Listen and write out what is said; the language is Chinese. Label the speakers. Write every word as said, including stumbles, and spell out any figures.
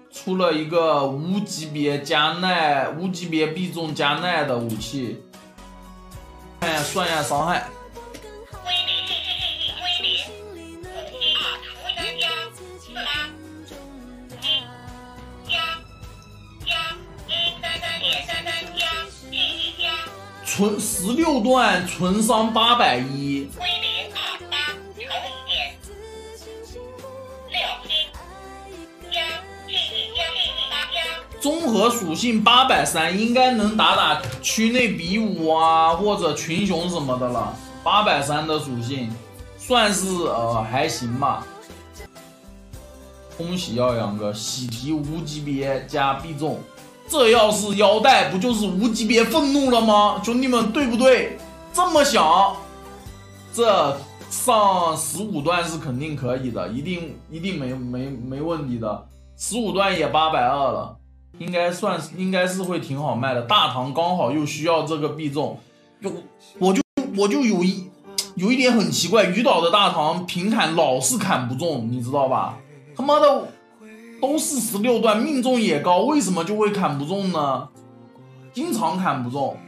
Speaker 1: 出了一个无级别加耐、无级别必中加耐的武器，看一下算一下伤害。纯十六段纯伤八百一，综合属性八百三，应该能打打区内比武啊，或者群雄什么的了。八百三的属性，算是呃还行吧。恭喜耀阳哥，喜提无级别加必中。这要是腰带，不就是无级别愤怒了吗？兄弟们，对不对？这么想，这上十五段是肯定可以的，一定一定没没没问题的。十五段也八百二了，应该算应该是会挺好卖的。大唐刚好又需要这个必中，就我就我就有一有一点很奇怪，鱼岛的大唐平砍老是砍不中，你知道吧？他妈的！都是十六段，命中也高，为什么就会砍不中呢？经常砍不中。